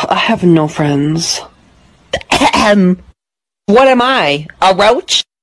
I have no friends. What am I, a roach?